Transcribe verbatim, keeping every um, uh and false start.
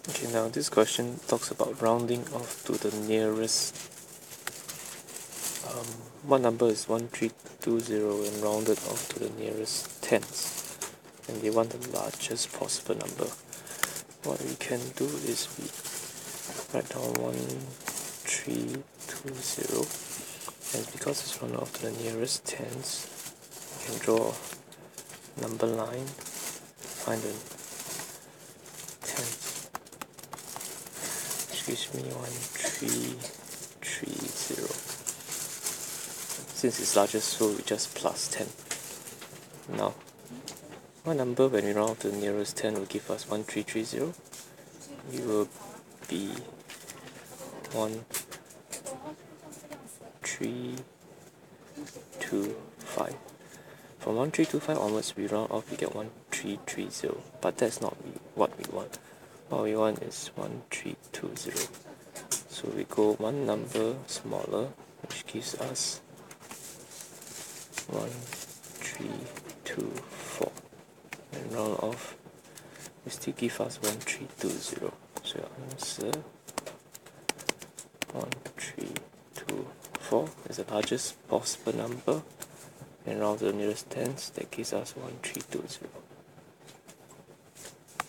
Okay, now this question talks about rounding off to the nearest. Um, what number is one three two zero and rounded off to the nearest tens? And they want the largest possible number. What we can do is we write down one three two zero, and because it's rounded off to the nearest tens, we can draw a number line, find the tens, which gives me one three three zero. Since it's largest, so we just plus ten. Now, what number when we round off to the nearest ten will give us one three three zero? It will be one three two five. From one three two five onwards, we round off, we get one three three zero. But that's not what we want. What we want is one three two zero. So we go one number smaller, which gives us one three two four. And round off, we still give us one three two zero. So your answer one three two four is the largest possible number, and round to the nearest tens, that gives us one three two zero.